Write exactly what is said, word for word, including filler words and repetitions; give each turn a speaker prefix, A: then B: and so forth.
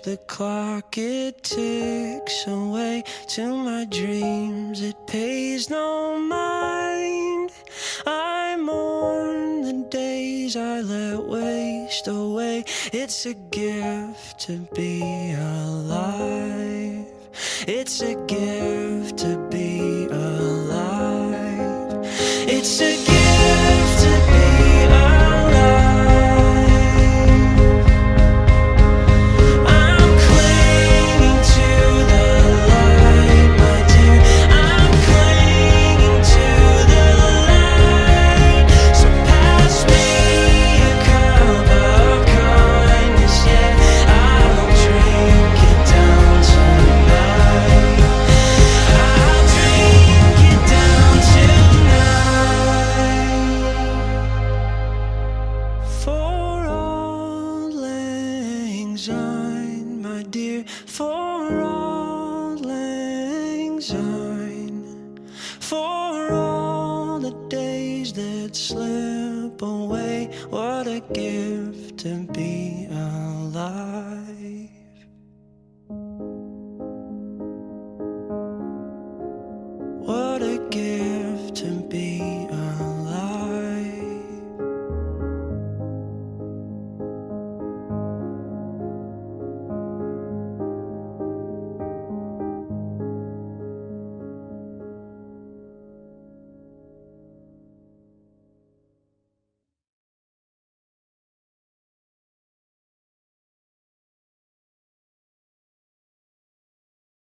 A: the clock, it ticks away to my dreams. It pays no mind. I mourn the days I let waste away. It's a gift to be alive. It's a gift to be alive. It's a gift to be alive. I'm clinging to the light, my dear. I'm clinging to the light. So pass me a cup of kindness, yeah. I'll drink it down tonight. I'll drink it down tonight. For auld lang syne, my dear, for auld lang syne, for all the days that slip away. What a gift to be alive.